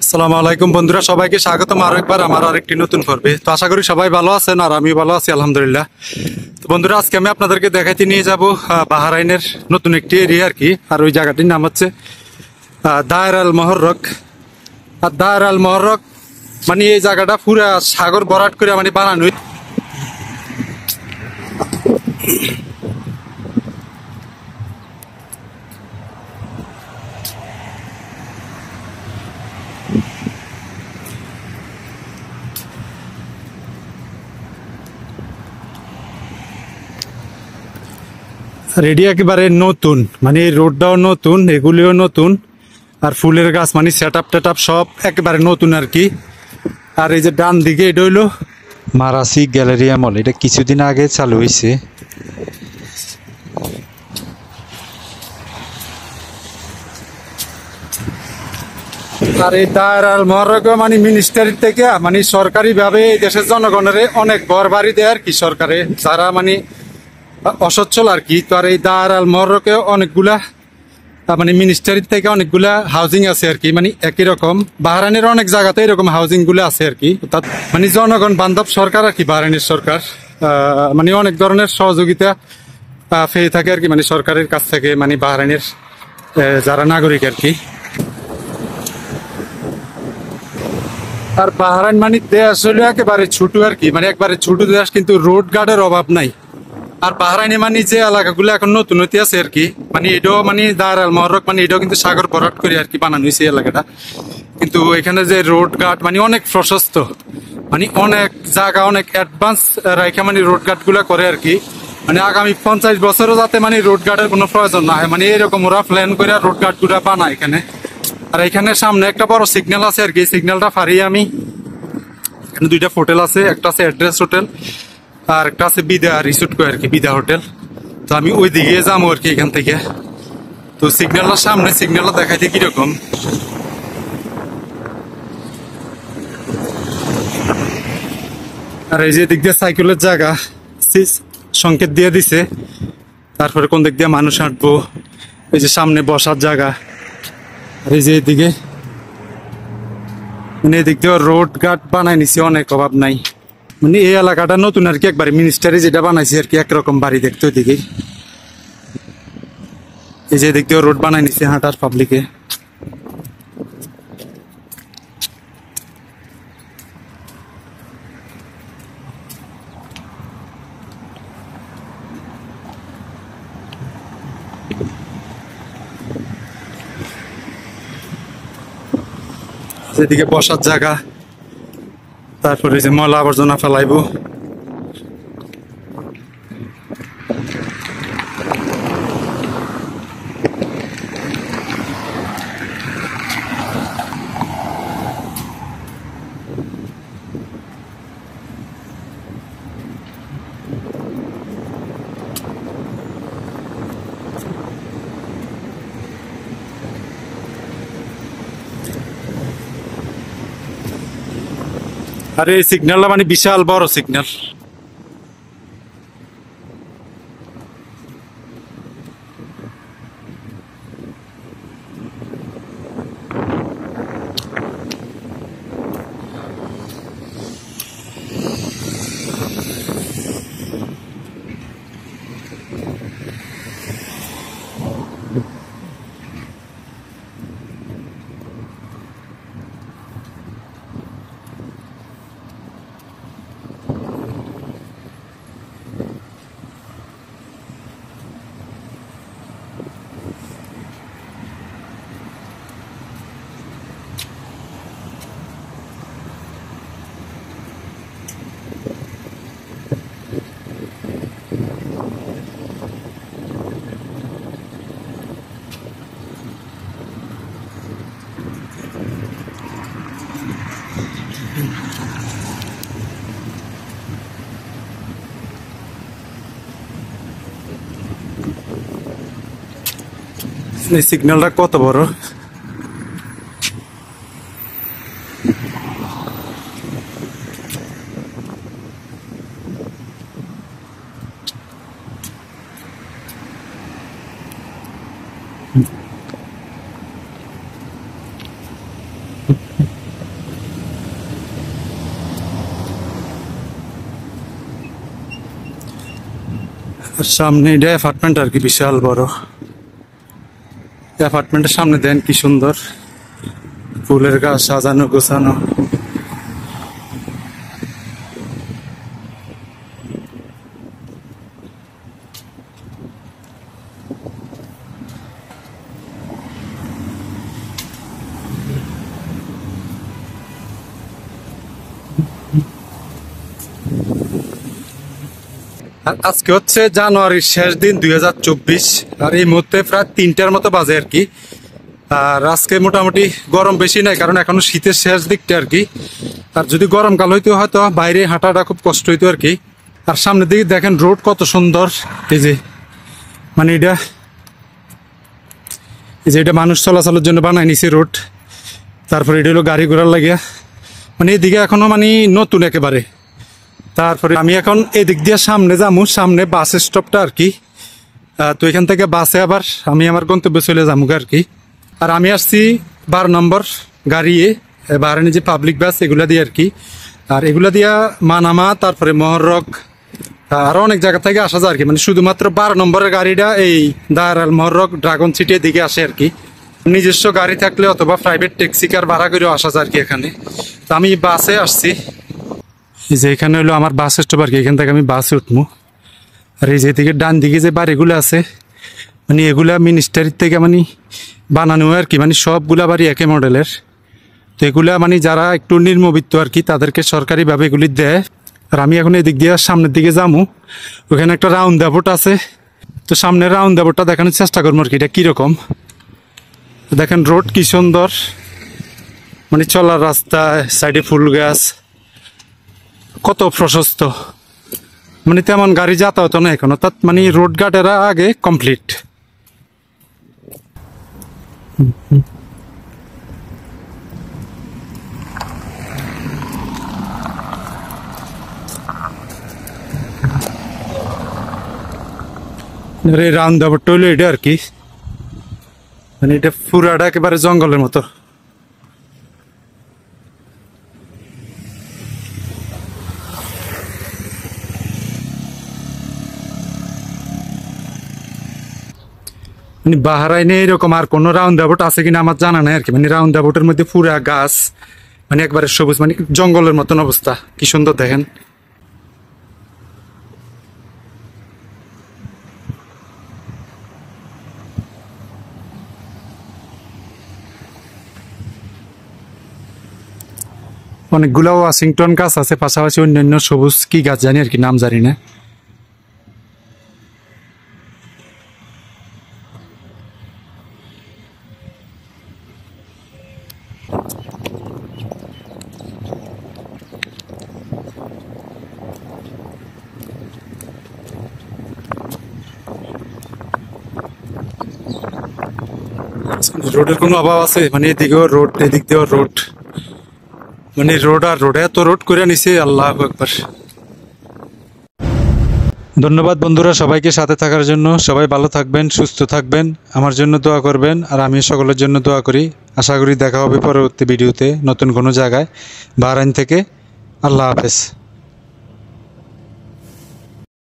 আসসালামু আলাইকুম বন্ধুরা, সবাইকে স্বাগতম আরেকবার আমার আরেকটি নতুন পর্বে। তো আশা করি সবাই ভালো আছেন আর আমি ভালো আছি আলহামদুলিল্লাহ। তো বন্ধুরা, আজকে আমি আপনাদেরকে দেখাইতে নিয়ে যাব বাহরাইনের নতুন একটি এরিয়া আর কি। আর ওই জায়গাটির নাম হচ্ছে দায়ের আল মহররক। আর দায়ের আল মহররক মানে এই জায়গাটা পুরা সাগর ভরাট করে মানে বানানো। রেডি একেবারে নতুন, মানে এই রোডটাও নতুন, এগুলিও নতুন, আর ফুলের গাছ মানে সেট আপ টেট আপ সব একেবারে নতুন আর কি। আর এই যে ডান দিকে এটা হইলো মারাসি গ্যালারিয়া মল, এটা কিছুদিন আগে চালু হয়েছে। আর এই দায়ের আল মহররক মানে মিনিস্ট্রি থেকে মানে সরকারি ভাবে দেশের জনগণের অনেক ঘর বাড়ি দেয় আর কি সরকারে, যারা মানে অসচ্ছল আর কি। তো আর এই দায়ের আল মহররকে অনেকগুলা মানে মিনিস্ট্রি থেকে অনেকগুলা হাউজিং আছে আর কি, মানে একই রকম বাহরাইনের অনেক জায়গাতে এরকম হাউজিং গুলো আছে আর কি। অর্থাৎ মানে জনগণ বান্ধব সরকার আর কি বাহরাইনের সরকার, মানে অনেক ধরনের সহযোগিতা পেয়ে থাকে আর কি, মানে সরকারের কাছ থেকে, মানে বাহরাইনের যারা নাগরিক আর কি। আর বাহরাইন মানে দেশ হলো একেবারে ছোট আর কি, মানে একবারে ছোট দেশ, কিন্তু রোড গার্ডের অভাব নাই। আর বাহরাইনে মানে যে এলাকাগুলো এখন নতুন হইতে আছে আর কি, মানে এটাও মানে দায়ের আল মহররক মানে এটাও কিন্তু সাগর ভরাট করে আর কি বানানো হয়েছে এলাকাটা। কিন্তু এখানে যে রোড গার্ড মানে অনেক প্রশস্ত, মানে অনেক জায়গা অনেক অ্যাডভান্স রাইখা মানে রোড গার্ড গুলা করে আর কি। মানে আগামী 50 বছরও যাতে মানে রোড গার্ডের কোনো প্রয়োজন না হয়, মানে এরকম ওরা প্ল্যান করে রোড গার্ড গুলা বানায় এখানে। আর এখানে সামনে একটা বড় সিগন্যাল আছে আর কি, সিগন্যালটা ফারিয়ে আমি এখানে দুইটা হোটেল আছে, একটা আছে অ্যাড্রেস হোটেল আর একটা আছে বিদা রিসোর্ট কয় আর কি, বিদা হোটেল। তো আমি ওই দিকে যাবো আর কি এখান থেকে। তো সিগন্যালের সামনে, সিগন্যালটা দেখাইতে কিরকম। আর এই যে দিক দিয়ে সাইকেলের জায়গা সংকেত দিয়ে দিছে, তারপরে কোন দিক দিয়ে মানুষ হাঁটবো, এই যে সামনে বসার জায়গা। আর এই যে এদিকে মানে এদিক দিয়ে রোড গার্ড বানাই নিছে, অনেক অভাব নাই। মানে এই এলাকাটা নতুন আর কি, একবারে মিনিস্টারি যেটা বানাইছে আর কি, একরকম বাড়ি দেখতে ওইদিকে। এই যে এদিক দিয়ে রোড বানাই নিছে হাঁটার পাবলিকে। যেদিকে বসার জায়গা, তারপরে যে ময়লা আবর্জনা ফেলাইবো। আর এই সিগন্যালটা মানে বিশাল বড় সিগন্যাল। এই সিগন্যালটা কত বড়। আর সামনে এটা অ্যাপার্টমেন্ট আর কি, বিশাল বড় অ্যাপার্টমেন্টের সামনে দেন কি সুন্দর ফুলের গাছ সাজানো গোছানো। আজকে হচ্ছে জানুয়ারির শেষ দিন 2024, আর এই মুহূর্তে প্রায় 3টার মতো বাজে আর কি। আর আজকে মোটামুটি গরম বেশি নাই, কারণ এখনো শীতের শেষ দিকটা আর কি। আর যদি গরমকাল হইতো হয়তো বাইরে হাঁটাটা খুব কষ্ট হইতো আর কি। আর সামনের দিকে দেখেন রোড কত সুন্দর, এই যে মানে এটা মানুষ চলাচলের জন্য বানাই নিছে রোড। তারপরে এটা হলো গাড়ি ঘোড়ার লাগিয়া, মানে এদিকে এখনো মানে নতুন একেবারে। তারপরে আমি এখন এদিক দিয়ে সামনে যাবো, সামনে বাস স্টপটা আর কি। তো এখান থেকে বাসে আবার আমি আমার গন্তব্যে চলে যাবো আর কি। আর আমি আসছি 12 নম্বর গাড়িয়ে, বাহারানি যে পাবলিক বাস এগুলা দিয়ে আর কি। আর এগুলা দিয়া মানামা, তারপরে মহরক, আরো অনেক জায়গা থেকে আসা যায় আর কি। মানে শুধুমাত্র 12 নম্বরের গাড়িটা এই দারাল মহরক ড্রাগন সিটির দিকে আসে আর কি। নিজস্ব গাড়ি থাকলে অথবা প্রাইভেট ট্যাক্সি কার ভাড়া করেও আসা যায় আর কি এখানে। তো আমি বাসে আসছি, এই যে এখানে হলো আমার বাস স্টপ আর কি। এখান থেকে আমি বাসে উঠবো। আর এই যে দিকে ডান দিকে যে বাড়িগুলো আছে, মানে এগুলা মিনিস্টারির থেকে মানে বানানো আর কি। মানে সবগুলা বাড়ি একই মডেলের। তো এগুলা মানে যারা একটু নিম্নবিত্ত আর কি, তাদেরকে সরকারিভাবে এগুলি দেয়। আর আমি এখন এদিক দিয়ে সামনের দিকে যাবো, ওখানে একটা রাউন্ড দাবোট আছে। তো সামনের রাউন্ড দাবোটটা দেখানোর চেষ্টা করবো আর কি, এটা কিরকম। দেখেন রোড কি সুন্দর, মানে চলার রাস্তা, সাইডে ফুল গাছ, কত প্রশস্ত। মানে তেমন গাড়ি যাতায়াত না এখন, অর্থাৎ মানে রোড ঘাটেরা আগে কমপ্লিট। রাউন্ড দাবরটা হইলো এটা আর কি। মানে এটা পুরাটা একেবারে জঙ্গলের মতো। মানে বাহারাইনে এরকম আর কোন রাউন্ড দাবট আছে কিনা আমার জানা নাই আর কি। মানে রাউন্ড দাবটের মধ্যে পুরা গাছ, মানে একবারে সবুজ, মানে জঙ্গলের মতন অবস্থা। কি সুন্দর দেখেন। অনেকগুলো ওয়াশিংটন গাছ আছে, পাশাপাশি অন্যান্য সবুজ কি গাছ জানি আর কি, নাম জানি না। রোডের কোনো অভাব আছে? মানে এদিকেও রোড, এদিক দিয়েও রোড, মানে রোড আর রোড, এত রোড করে নিছে, আল্লাহু আকবার। ধন্যবাদ বন্ধুরা সবাইকে সাথে থাকার জন্য। সবাই ভালো থাকবেন, সুস্থ থাকবেন, আমার জন্য দোয়া করবেন। আর আমি সকলের জন্য দোয়া করি। আশা করি দেখা হবে পরবর্তী ভিডিওতে নতুন কোনো জায়গায় বাহরাইন থেকে। আল্লাহ হাফেজ।